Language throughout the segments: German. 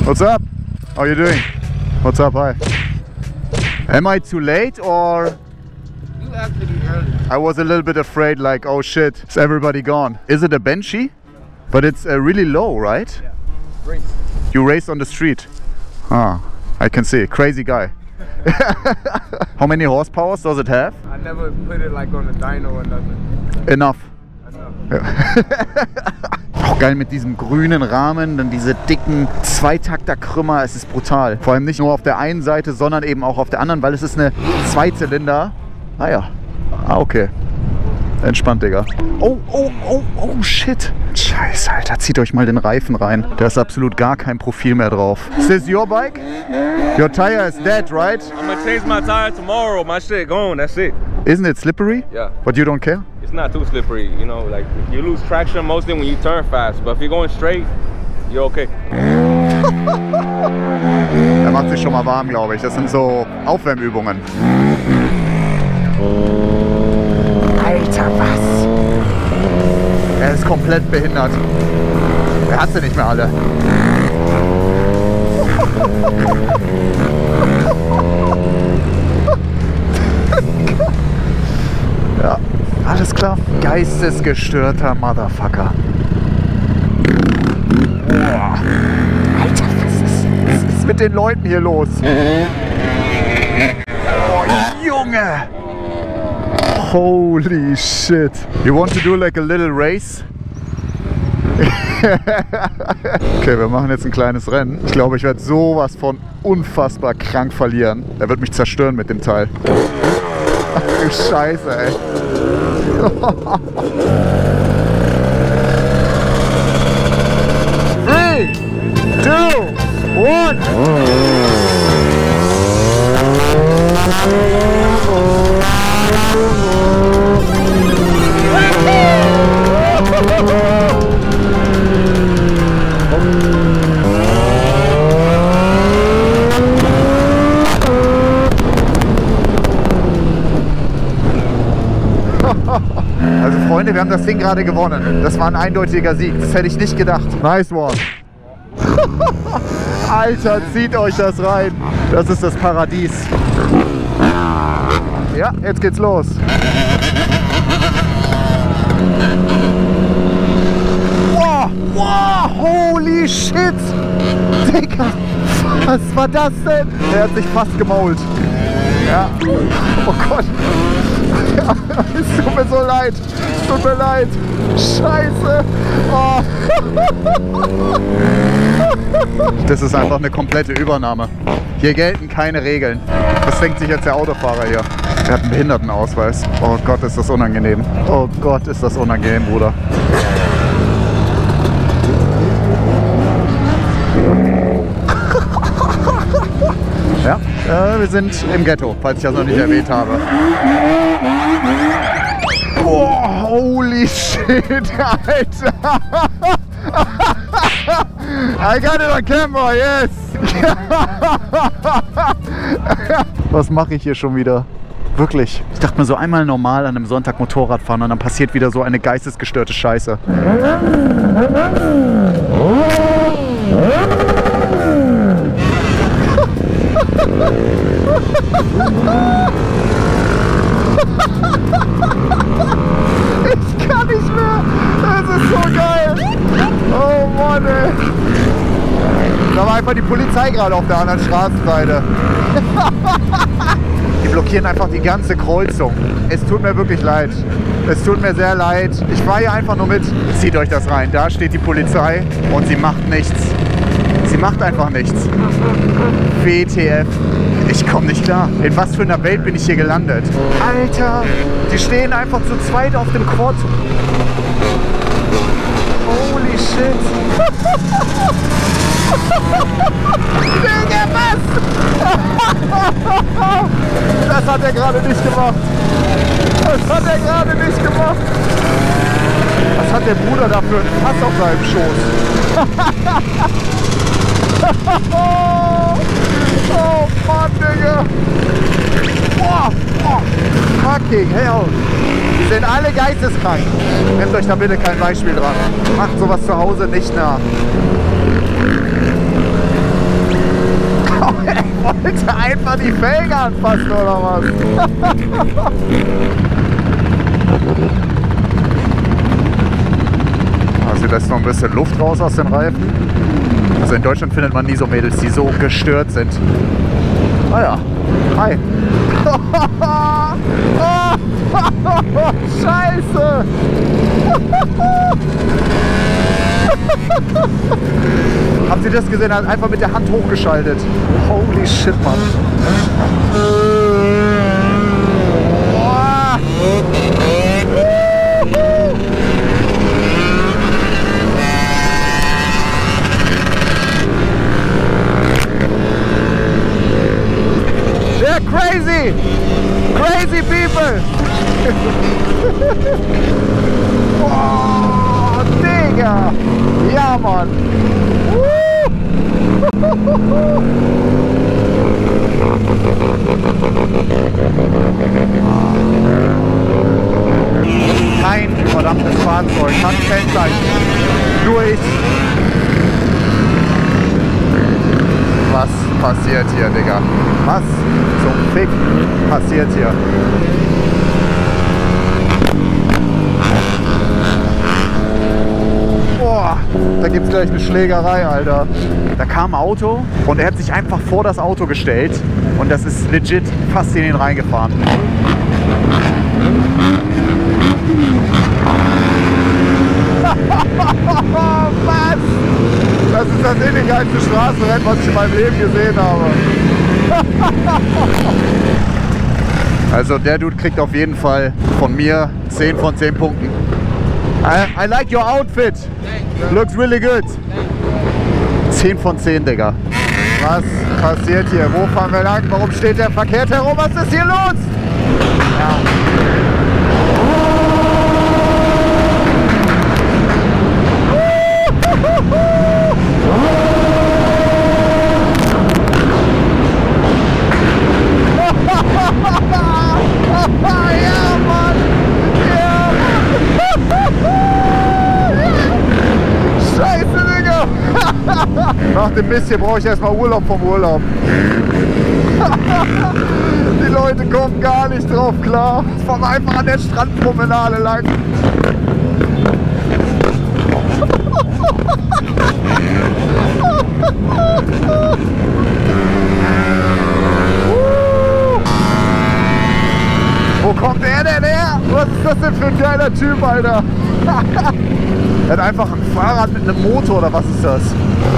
What's up? How are you doing? What's up? Hi. Am I too late or? You asked me early. I was a little bit afraid, like, oh shit, is everybody gone? Is it a Banshee? But it's really low, right? Yeah. Race. You race on the street. Ah, I can see. Crazy guy. How many horsepower does it have? I never put it like on a dyno or nothing. Enough. Enough. Auch geil mit diesem grünen Rahmen, dann diese dicken Zweitakter-Krümmer, es ist brutal. Vor allem nicht nur auf der einen Seite, sondern eben auch auf der anderen, weil es ist eine Zweizylinder. Ah ja, okay. Entspannt, Digga. Oh, oh, oh, oh, shit. Scheiße, Alter, zieht euch mal den Reifen rein. Da ist absolut gar kein Profil mehr drauf. Is this your bike? Your tire is dead, right? I'm gonna change my tire tomorrow. My shit gone, that's it. Isn't it slippery? Yeah. But you don't care? It's not too slippery, you know, like you lose traction mostly when you turn fast, but if you're going straight, you're okay. Er macht sich schon mal warm, glaube ich. Das sind so Aufwärmübungen. Alter, was? Er ist komplett behindert. Er hat sie nicht mehr alle. Ja, alles klar. Geistesgestörter Motherfucker. Boah. Alter, was ist mit den Leuten hier los? Oh, Junge! Holy shit. You want to do like a little race? Okay, wir machen jetzt ein kleines Rennen. Ich glaube, ich werde sowas von unfassbar krank verlieren. Er wird mich zerstören mit dem Teil. Ach du Scheiße, ey. 3, 2, 1. Also Freunde, wir haben das Ding gerade gewonnen. Das war ein eindeutiger Sieg. Das hätte ich nicht gedacht. Nice one. Alter, zieht euch das rein. Das ist das Paradies. Ja, jetzt geht's los. Wow, wow, holy shit. Digga, was war das denn? Er hat sich fast gemault. Ja, oh Gott. Ja, es tut mir so leid. Es tut mir leid. Scheiße. Oh. Das ist einfach eine komplette Übernahme. Hier gelten keine Regeln. Was denkt sich jetzt der Autofahrer hier? Er hat einen Behindertenausweis. Oh Gott, ist das unangenehm. Oh Gott, ist das unangenehm, Bruder. Ja, wir sind im Ghetto, falls ich das noch nicht erwähnt habe. Oh, holy shit, Alter! I got it on camera, yes! Was mache ich hier schon wieder? Wirklich. Ich dachte mir so einmal normal an einem Sonntag Motorrad fahren und dann passiert wieder so eine geistesgestörte Scheiße. Ich kann nicht mehr. Das ist so geil. Oh Mann, ey. Da war einfach die Polizei gerade auf der anderen Straßenseite. Die blockieren einfach die ganze Kreuzung. Es tut mir wirklich leid. Es tut mir sehr leid. Ich fahre hier einfach nur mit. Zieht euch das rein. Da steht die Polizei und sie macht nichts. Sie macht einfach nichts. WTF. Ich komme nicht klar. In was für einer Welt bin ich hier gelandet? Alter, die stehen einfach zu zweit auf dem Quad. Holy shit. Digga, was? Das hat er gerade nicht gemacht. Das hat er gerade nicht gemacht. Was hat der Bruder da für einen Fass auf seinem Schoß? Oh Mann, Digga. Boah, boah. Fucking hell. Die sind alle geisteskrank. Nehmt euch da bitte kein Beispiel dran. Macht sowas zu Hause nicht nach. Fast nur noch was. Also lässt noch ein bisschen Luft raus aus den Reifen. Also in Deutschland findet man nie so Mädels, die so gestört sind. Ah ja, hi. Scheiße. Habt ihr das gesehen? Er hat einfach mit der Hand hochgeschaltet. Holy shit, Mann. They're crazy! Crazy people! Oh, Digga! Ja, Mann! Kein verdammtes Fahrzeug hat Kennzeichen. Nur ich. Was passiert hier, Digga? Was zum Fick passiert hier? Boah, da gibt's gleich eine Schlägerei, Alter. Da kam ein Auto und er hat sich einfach vor das Auto gestellt und das ist legit fast in ihn reingefahren. Was? Das ist das illegalste Straßenrennen, was ich in meinem Leben gesehen habe. Also der Dude kriegt auf jeden Fall von mir 10 von 10 Punkten. I like your outfit. Looks really good. 10 von 10, Digga. Was passiert hier? Wo fahren wir lang? Warum steht der verkehrt herum? Was ist hier los? Ja. Scheiße, Digga! Nach dem Mist hier brauche ich erstmal Urlaub vom Urlaub. Die Leute kommen gar nicht drauf klar. Ich fahre einfach an der Strandpromenade lang. Wo kommt der denn her? Was ist das denn für ein geiler Typ, Alter? Er hat einfach ein Fahrrad mit einem Motor, oder was ist das?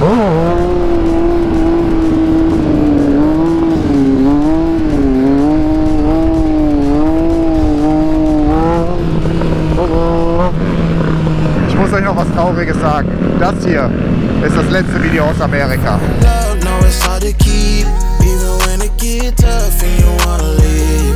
Ich muss euch noch was Trauriges sagen. Das hier ist das letzte Video aus Amerika. Love, no, it's hard to keep, even when it gets tough and you wanna leave.